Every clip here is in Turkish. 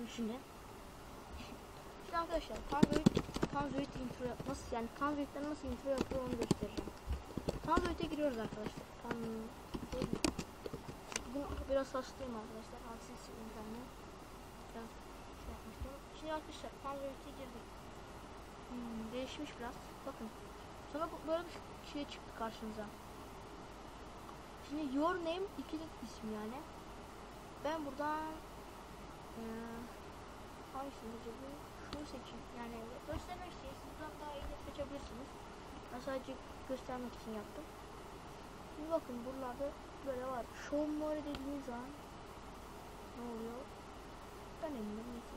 şimdi. Şimdi arkadaşlar Panzoid intro nasıl, yani Panzoid'den nasıl intro yapıyor onu göstereceğim. Panzoid'e giriyoruz arkadaşlar. Bugün biraz hastayım arkadaşlar. Halsiz internet. Biraz şey yapmıştım. Şimdi arkadaşlar Panzoid'e girdik. Değişmiş biraz. Bakın. Sonra böyle bir şey çıktı karşınıza. Şimdi your name ikili isim yani. Ben buradan hangisini seçebilirim? Şunu seçeyim. Yani göstermek için siz buradan daha iyi de seçebilirsiniz. Ben sadece göstermek için yaptım. Şimdi bakın buralarda böyle var. Show more dediğiniz zaman ne oluyor? Ben eminim neyse.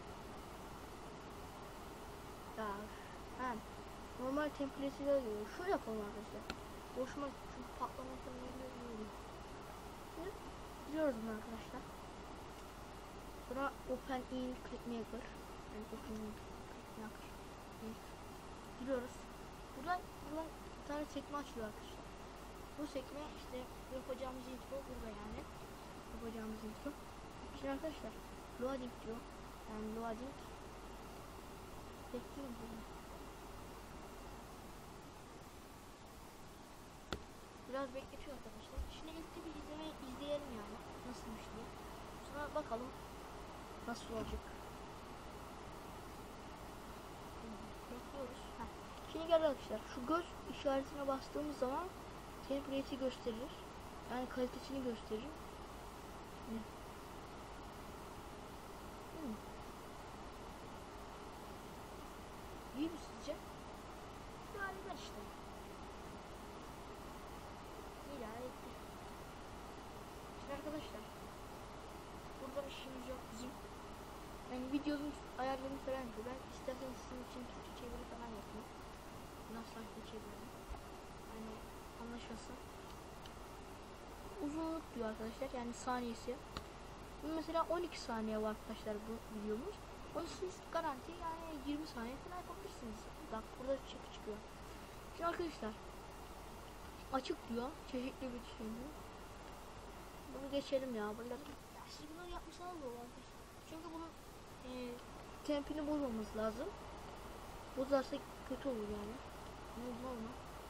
Ya normal template'e geliyor. Şöyle yapalım arkadaşlar. Boşuma çünkü patlamaktan geliyor. Şimdi biliyoruz bunu arkadaşlar. Sonra open in clickmaker. Yani open in clickmaker. Giriyoruz. Buradan bir tane sekme açılıyor arkadaşlar. Bu sekme işte yapacağımız intro burada yani. Yapacağımız intro. Şimdi arkadaşlar loading diyor. Yani loading. Bekliyorum bunu. Biraz bekletiyor arkadaşlar. Şimdi ilk bir izleyelim yani. Nasılmış diye. Sonra bakalım nasıl olacak. Bekliyoruz. Şimdi gel arkadaşlar. Şu göz işaretine bastığımız zaman template'i gösterir. Yani kalitesini gösterir. İyi mi sizce? İdare eder işte. İdare etti. Şimdi arkadaşlar burada işimiz yok bizim. Yani videonun ayarlarını falan yapıyor. Ben isterseniz sizin için Türkçe çeviri falan yapayım. Nasıl çevirelim? Yani anlaşılsın. Uzunluk diyor arkadaşlar, yani saniyesi. Mesela 12 saniye var arkadaşlar bu videomuz. Onu siz garanti yani 20 saniye falan yapabilirsiniz. Bak burada çıkıyor. Şimdi arkadaşlar açık diyor. Çeşitli bir şey diyor. Bunu geçelim ya. Siz bunları yapmışsanız da olur. Çünkü bunun tempini bozmamız lazım. Bozarsak kötü olur yani. Ne olma.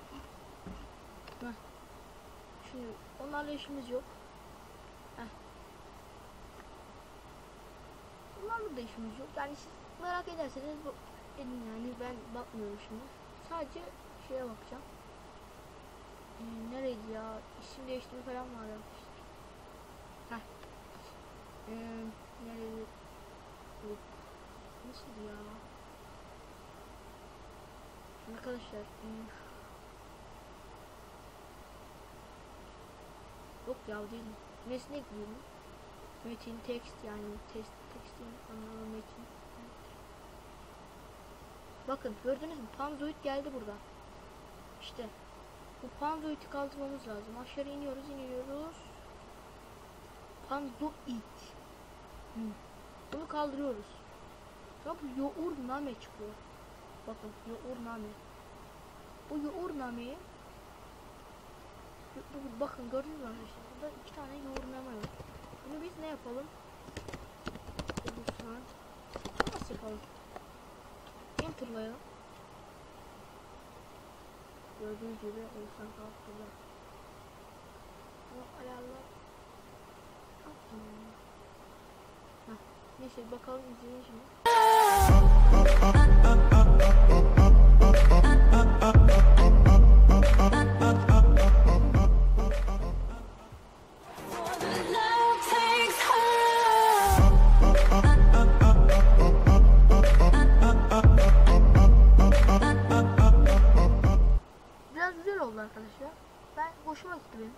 Şimdi onlarla işimiz yok. Bunlarla da işimiz yok. Yani siz merak ederseniz bu yani ben bakmıyorum şimdi. Sadece şeye bakacağım. Nereydi ya? İsim değiştirme falan var arkadaşlar. Nerede? Yok. Nasıl ya? Arkadaşlar. Yok ya değil. Nesne ekleyelim. Metin text yani tekstin anlamı metin. Bakın gördünüz mü? Panzoid geldi burada. İşte bu Panzoid'i kaldırmamız lazım. Aşağı iniyoruz. Panzoid. Bunu kaldırıyoruz. Sonra bu yourname çıkıyor. Bakın yourname. Bu yournameyi bakın gördünüz mü arkadaşlar? Burada 2 tane yourname var. Bunu biz ne yapalım? Nasıl yapalım? Enter'layalım. Gördüğünüz gibi olsan kalktığında. Ama ayarlar. Neyse bakalım izleyin şimdi. Biraz güzel oldu arkadaşlar. Ben hoşuma gitti benim.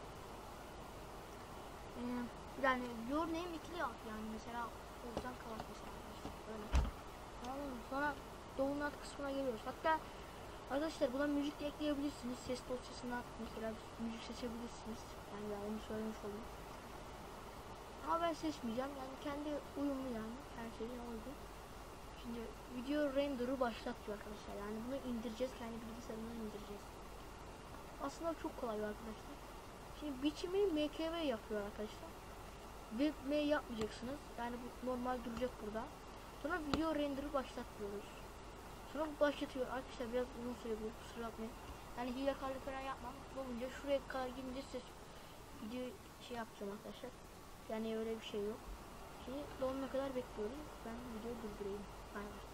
Yani your name ikili yap yani mesela oradan kalan mesela böyle. Tamam mı? Sonra download kısmına geliyoruz. Hatta arkadaşlar buna müzik de ekleyebilirsiniz. Ses dosyasına mesela müzik seçebilirsiniz. Yani ben onu söylemiş olayım. Ama ben seçmeyeceğim. Yani kendi uyumlu yani. Her şeyin uygun. Şimdi video render'ı başlatıyor arkadaşlar. Yani bunu indireceğiz. Kendi bilgisayarımızdan indireceğiz. Aslında çok kolay arkadaşlar. Şimdi biçimi MKV yapıyor arkadaşlar. webmail yapmayacaksınız. Yani bu normal duracak burada. Sonra video render'ı başlatıyoruz. Sonra başlatıyor. Arkadaşlar biraz uzun süre bu, kusura bakmayın. Yani hilekarlık falan yapmam. Olunca şuraya kadar gelince ses video şey yapacağım arkadaşlar. Yani öyle bir şey yok. Şimdi dolana kadar bekliyoruz. Ben videoyu durdurayım. Bay bay.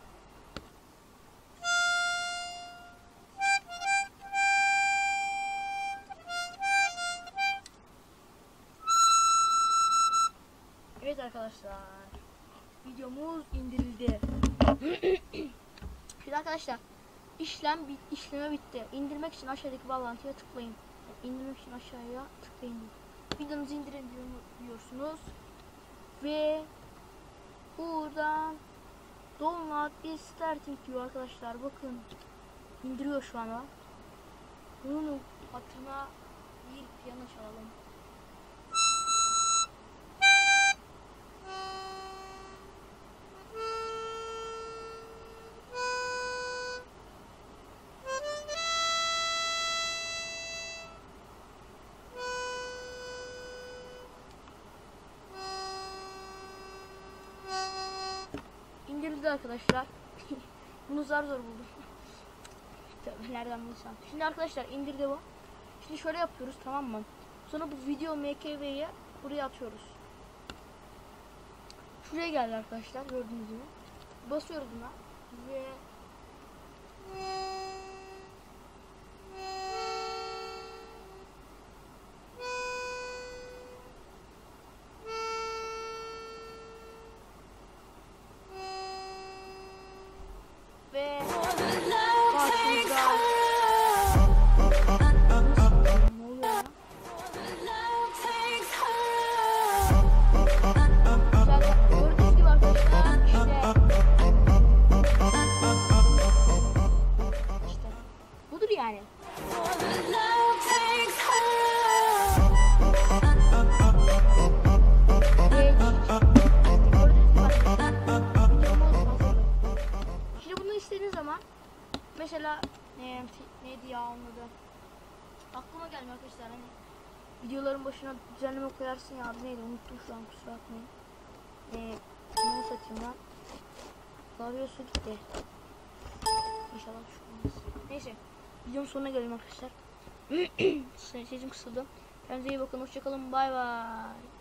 Evet arkadaşlar, videomuz indirildi. Şimdi arkadaşlar, işleme bitti. İndirmek için aşağıdaki bağlantıya tıklayın. İndirmek için aşağıya tıklayın. Videomuzu indirin diyorsunuz ve buradan download is starting diyor arkadaşlar. Bakın, indiriyor şu anda. Bunun hatırına bir piyano çalalım. İndirildi arkadaşlar. Bunu zar zor buldum. Tabii nereden bulsam. Şimdi arkadaşlar indirdi bu. Şimdi şöyle yapıyoruz, tamam mı? Sonra bu video mkv'ye buraya atıyoruz. Şuraya geldi arkadaşlar, gördüğünüz gibi. Basıyoruz buna ve budur yani. Şimdi bunu istediğiniz zaman mesela neydi ya onun adı? Aklıma gelmiyor arkadaşlar, hani videoların başına düzenleme koyarsın ya, adı neydi unuttum şu an, kusura bakmayın. Ne satayım lan? Klavyosu gitti. İnşallah şu olmaz. Neyse, videonun sonuna gelelim arkadaşlar. Sesim kısıldı. Kendinize iyi bakın, hoşçakalın, bay bay.